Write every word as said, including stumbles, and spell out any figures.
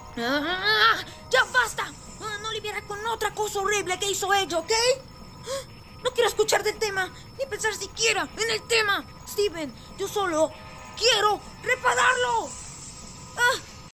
Ah, ¡ya basta! Ah, no lidiaré con otra cosa horrible que hizo ella, ¿ok? No quiero escuchar del tema, ni pensar siquiera en el tema. Steven, yo solo quiero repararlo. Ah,